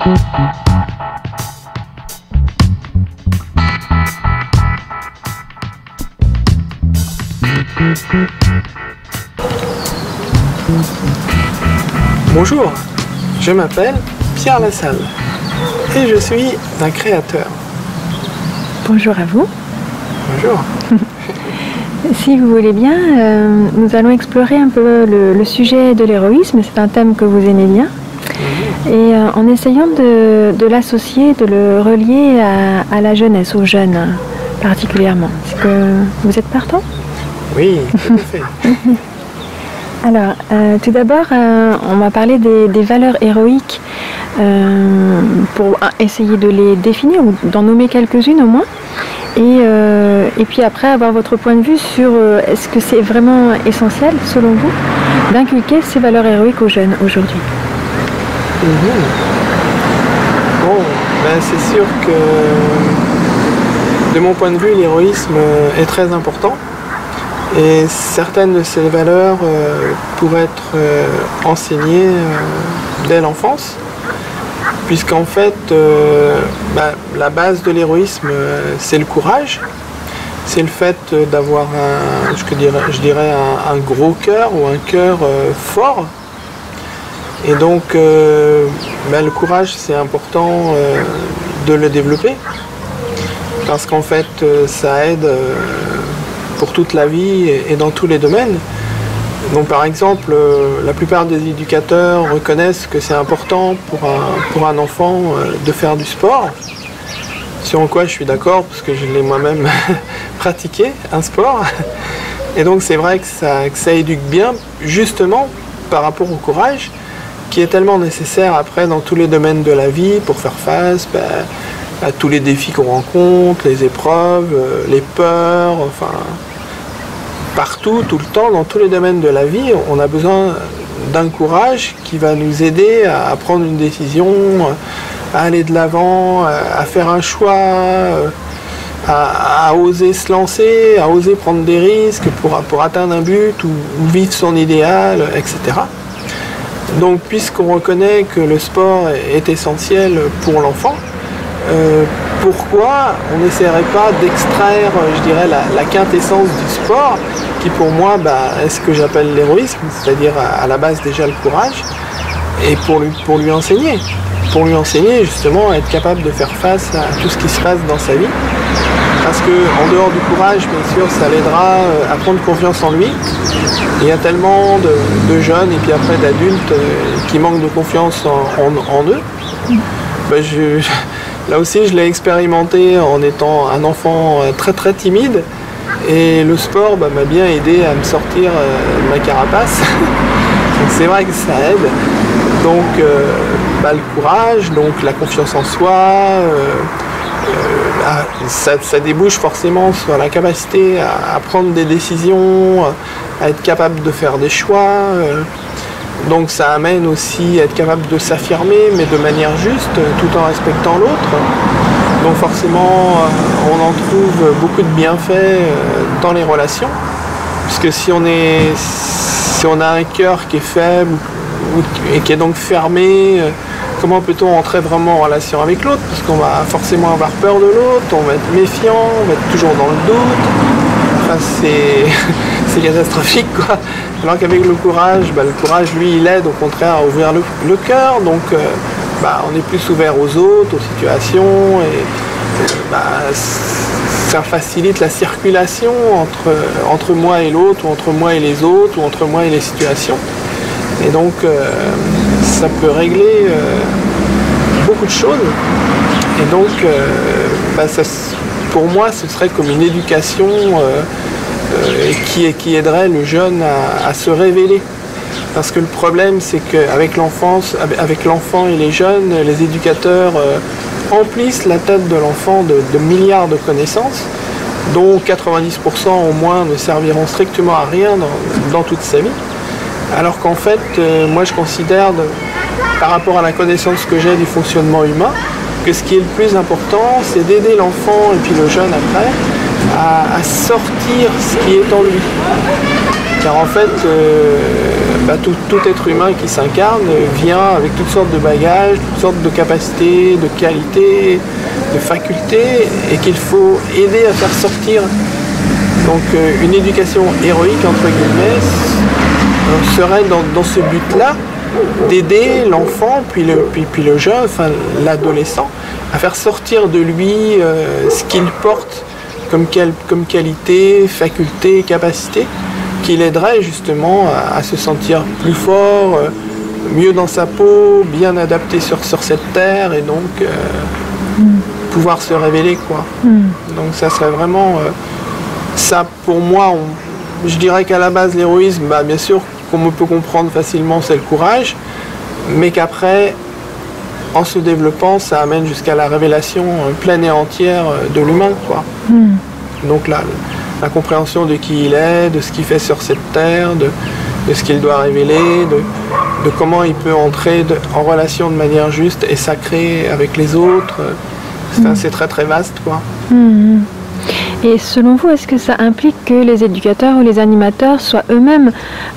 Bonjour, je m'appelle Pierre Lassalle et je suis un créateur. Bonjour à vous. Bonjour. Si vous voulez bien, nous allons explorer un peu le sujet de l'héroïsme. C'est un thème que vous aimez bien. Et en essayant de l'associer, de le relier à la jeunesse, aux jeunes particulièrement. Est-ce que vous êtes partant? Oui, tout à fait. Alors, tout d'abord, on va parler des valeurs héroïques pour essayer de les définir ou d'en nommer quelques-unes au moins. Et puis après, avoir votre point de vue sur est-ce que c'est vraiment essentiel, selon vous, d'inculquer ces valeurs héroïques aux jeunes aujourd'hui. Bon, ben c'est sûr que de mon point de vue, l'héroïsme est très important. Et certaines de ces valeurs pourraient être enseignées dès l'enfance, puisqu'en fait, la base de l'héroïsme, c'est le courage. C'est le fait d'avoir je dirais un gros cœur ou un cœur fort. Et donc, le courage, c'est important de le développer, parce qu'en fait, ça aide pour toute la vie et dans tous les domaines. Donc par exemple, la plupart des éducateurs reconnaissent que c'est important pour un enfant de faire du sport, sur quoi je suis d'accord parce que je l'ai moi-même pratiqué, un sport. Et donc c'est vrai que ça éduque bien, justement par rapport au courage, qui est tellement nécessaire après dans tous les domaines de la vie pour faire face à tous les défis qu'on rencontre, les épreuves, les peurs, enfin partout, tout le temps, dans tous les domaines de la vie, on a besoin d'un courage qui va nous aider à prendre une décision, à aller de l'avant, à faire un choix, à oser se lancer, à oser prendre des risques pour atteindre un but ou vivre son idéal, etc. Donc puisqu'on reconnaît que le sport est essentiel pour l'enfant, pourquoi on n'essaierait pas d'extraire, je dirais, la quintessence du sport, qui pour moi est ce que j'appelle l'héroïsme, c'est-à-dire à la base déjà le courage, et pour lui enseigner. Pour lui enseigner justement à être capable de faire face à tout ce qui se passe dans sa vie. Parce qu'en dehors du courage, bien sûr, ça l'aidera à prendre confiance en lui. Il y a tellement de jeunes et puis après d'adultes qui manquent de confiance en eux. Là aussi, je l'ai expérimenté en étant un enfant très très timide. Et le sport m'a bien aidé à me sortir de ma carapace. Donc c'est vrai que ça aide. Donc le courage, donc la confiance en soi, ça débouche forcément sur la capacité à prendre des décisions, à être capable de faire des choix. Donc ça amène aussi à être capable de s'affirmer, mais de manière juste, tout en respectant l'autre. Donc forcément, on en trouve beaucoup de bienfaits dans les relations, puisque si on a un cœur qui est faible et qui est donc fermé, comment peut-on entrer vraiment en relation avec l'autre? Parce qu'on va forcément avoir peur de l'autre, on va être méfiant, on va être toujours dans le doute. Enfin, c'est catastrophique, quoi. Alors qu'avec le courage, le courage, lui, il aide au contraire à ouvrir le cœur, donc on est plus ouvert aux autres, aux situations, et ça facilite la circulation entre moi et l'autre, ou entre moi et les autres, ou entre moi et les situations. Et donc, ça peut régler beaucoup de choses. Et donc, pour moi, ce serait comme une éducation qui aiderait le jeune à se révéler. Parce que le problème, c'est qu'avec l'enfant et les jeunes, les éducateurs emplissent la tête de l'enfant de milliards de connaissances, dont 90% au moins ne serviront strictement à rien dans toute sa vie. Alors qu'en fait, moi je considère, par rapport à la connaissance que j'ai du fonctionnement humain, que ce qui est le plus important, c'est d'aider l'enfant et puis le jeune après à sortir ce qui est en lui. Car en fait, tout être humain qui s'incarne vient avec toutes sortes de bagages, toutes sortes de capacités, de qualités, de facultés, et qu'il faut aider à faire sortir. Donc une éducation héroïque, entre guillemets, serait dans ce but-là, d'aider l'enfant, puis le jeune, enfin l'adolescent, à faire sortir de lui ce qu'il porte comme qualité, faculté, capacité, qui l'aiderait justement à se sentir plus fort, mieux dans sa peau, bien adapté sur cette terre, et donc pouvoir se révéler, quoi. Donc ça serait vraiment ça pour moi. Je dirais qu'à la base l'héroïsme, bien sûr qu'on peut comprendre facilement, c'est le courage, mais qu'après, en se développant, ça amène jusqu'à la révélation pleine et entière de l'humain, quoi. Donc la compréhension de qui il est, de ce qu'il fait sur cette terre, de ce qu'il doit révéler, de comment il peut entrer en relation de manière juste et sacrée avec les autres. C'est très très vaste, quoi. Et selon vous, est-ce que ça implique que les éducateurs ou les animateurs soient eux-mêmes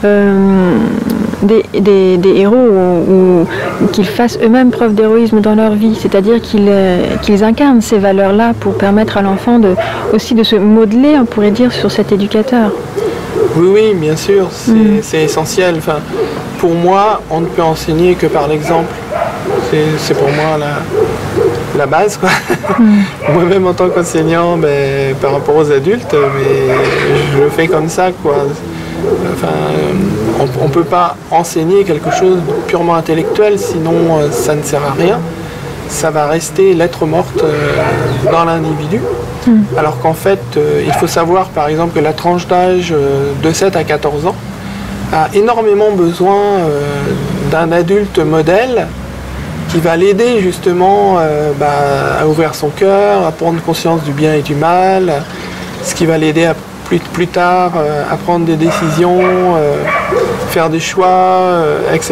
des héros, ou qu'ils fassent eux-mêmes preuve d'héroïsme dans leur vie, c'est-à-dire qu'ils incarnent ces valeurs-là pour permettre à l'enfant aussi de se modeler, on pourrait dire, sur cet éducateur? Oui, bien sûr, c'est essentiel. Enfin, pour moi, on ne peut enseigner que par l'exemple. C'est pour moi la base, quoi. Moi-même en tant qu'enseignant, par rapport aux adultes, mais je le fais comme ça, quoi. Enfin, on ne peut pas enseigner quelque chose de purement intellectuel, sinon ça ne sert à rien. Ça va rester lettre morte dans l'individu. Alors qu'en fait, il faut savoir par exemple que la tranche d'âge de 7 à 14 ans a énormément besoin d'un adulte modèle qui va l'aider justement à ouvrir son cœur, à prendre conscience du bien et du mal, ce qui va l'aider à plus tard à prendre des décisions, faire des choix, etc.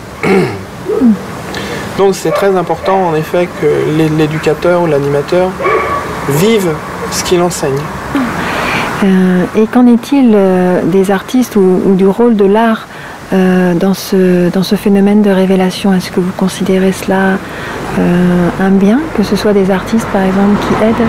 Donc c'est très important en effet que l'éducateur ou l'animateur vive ce qu'il enseigne. Et qu'en est-il des artistes ou du rôle de l'art dans ce phénomène de révélation? Est-ce que vous considérez cela un bien, que ce soit des artistes par exemple qui aident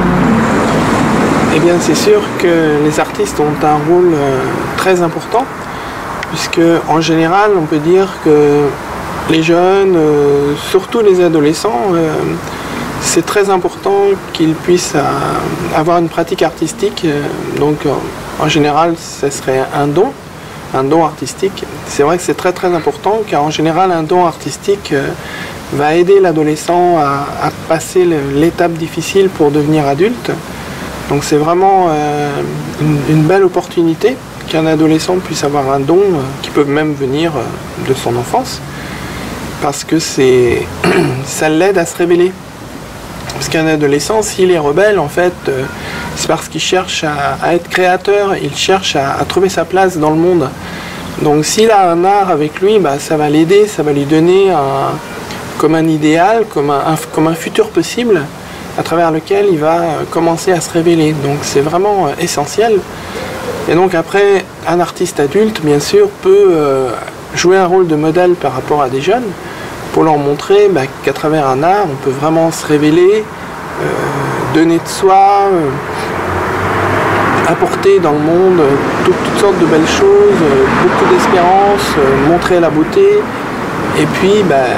Eh bien c'est sûr que les artistes ont un rôle très important, puisque en général on peut dire que les jeunes, surtout les adolescents, c'est très important qu'ils puissent avoir une pratique artistique. Donc en général ce serait un don artistique. C'est vrai que c'est très très important, car en général un don artistique va aider l'adolescent à passer l'étape difficile pour devenir adulte. Donc c'est vraiment une belle opportunité qu'un adolescent puisse avoir un don qui peut même venir de son enfance, parce que ça l'aide à se révéler. Parce qu'un adolescent, s'il est rebelle, en fait, c'est parce qu'il cherche à être créateur, il cherche à trouver sa place dans le monde. Donc s'il a un art avec lui, ça va l'aider, ça va lui donner comme un idéal, comme un futur possible, à travers lequel il va commencer à se révéler. Donc c'est vraiment essentiel. Et donc après, un artiste adulte, bien sûr, peut jouer un rôle de modèle par rapport à des jeunes, pour leur montrer qu'à travers un art, on peut vraiment se révéler, donner de soi, apporter dans le monde toutes sortes de belles choses, beaucoup d'espérance, montrer la beauté, et puis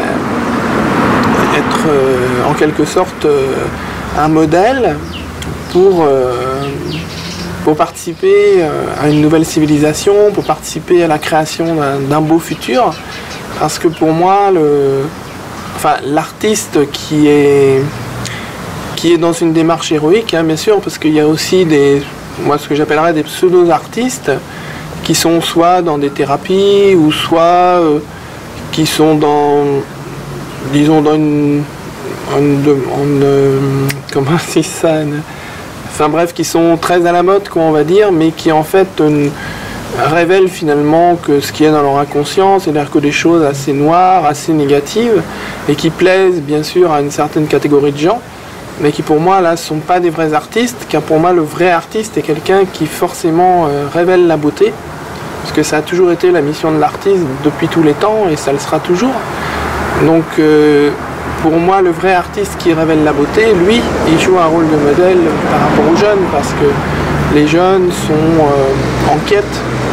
être en quelque sorte un modèle pour participer à une nouvelle civilisation, pour participer à la création d'un beau futur. Parce que pour moi, l'artiste qui est dans une démarche héroïque, bien sûr, parce qu'il y a aussi ce que j'appellerais des pseudo-artistes, qui sont soit dans des thérapies, ou soit qui sont dans une comment on dit ça, enfin bref, qui sont très à la mode, on va dire, mais qui en fait révèlent finalement que ce qu'il y a dans leur inconscient, c'est-à-dire que des choses assez noires, assez négatives, et qui plaisent bien sûr à une certaine catégorie de gens, mais qui pour moi là ne sont pas des vrais artistes, car pour moi le vrai artiste est quelqu'un qui forcément révèle la beauté, Parce que ça a toujours été la mission de l'artiste depuis tous les temps et ça le sera toujours. Donc pour moi, le vrai artiste qui révèle la beauté, lui, il joue un rôle de modèle par rapport aux jeunes parce que les jeunes sont en quête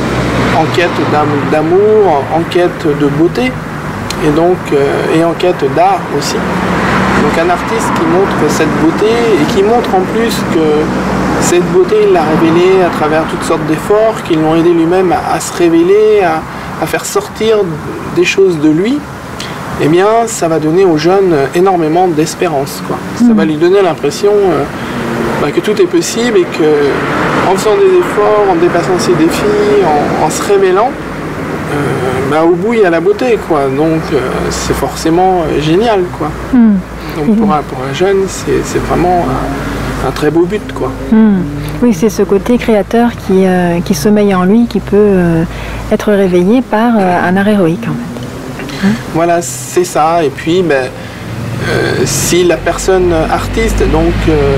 d'amour, en quête de beauté et donc et en quête d'art aussi. Donc un artiste qui montre cette beauté et qui montre en plus que cette beauté, il l'a révélée à travers toutes sortes d'efforts qui l'ont aidé lui-même à se révéler, à faire sortir des choses de lui. Eh bien, ça va donner aux jeunes énormément d'espérance, quoi. Ça va lui donner l'impression que tout est possible et qu'en faisant des efforts, en dépassant ses défis, en se révélant, au bout il y a la beauté, quoi. Donc c'est forcément génial, quoi. Donc pour un jeune, c'est vraiment un très beau but, quoi. Oui, c'est ce côté créateur qui sommeille en lui, qui peut être réveillé par un art héroïque, en fait. Voilà, c'est ça. Et puis, si la personne artiste donc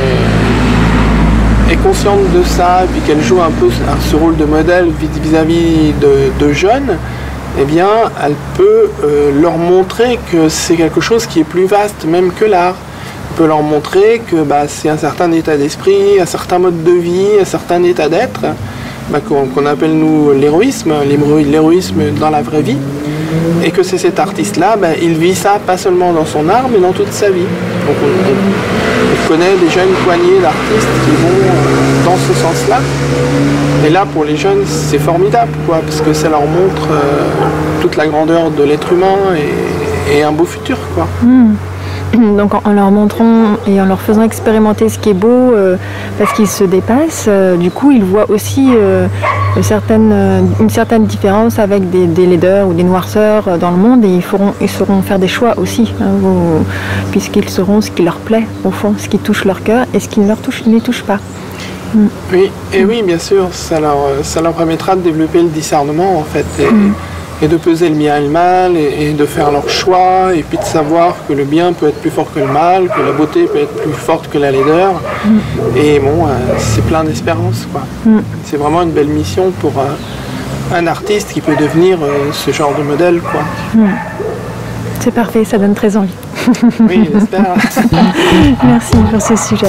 est consciente de ça, et puis qu'elle joue un peu ce rôle de modèle vis-à-vis de jeunes, eh bien, elle peut leur montrer que c'est quelque chose qui est plus vaste même que l'art. Elle peut leur montrer que c'est un certain état d'esprit, un certain mode de vie, un certain état d'être, qu'on appelle nous l'héroïsme dans la vraie vie. Et que c'est cet artiste-là, il vit ça pas seulement dans son art, mais dans toute sa vie. Donc on connaît des jeunes poignées d'artistes qui vont dans ce sens-là. Et là, pour les jeunes, c'est formidable, quoi, parce que ça leur montre toute la grandeur de l'être humain et un beau futur, quoi. Donc en leur montrant et en leur faisant expérimenter ce qui est beau, parce qu'ils se dépassent, du coup ils voient aussi une certaine différence avec des laideurs ou des noirceurs dans le monde, et ils sauront faire des choix aussi, puisqu'ils sauront ce qui leur plaît au fond, ce qui touche leur cœur et ce qui ne les touche pas. Oui, et oui, bien sûr, ça leur permettra de développer le discernement, en fait, et de peser le bien et le mal, et de faire leur choix, et puis de savoir que le bien peut être plus fort que le mal, que la beauté peut être plus forte que la laideur. Et bon, c'est plein d'espérance, quoi. C'est vraiment une belle mission pour un artiste qui peut devenir ce genre de modèle, quoi. C'est parfait, ça donne très envie. Oui, j'espère. Merci pour ce sujet.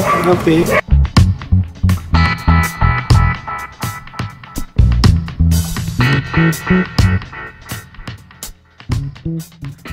Merci.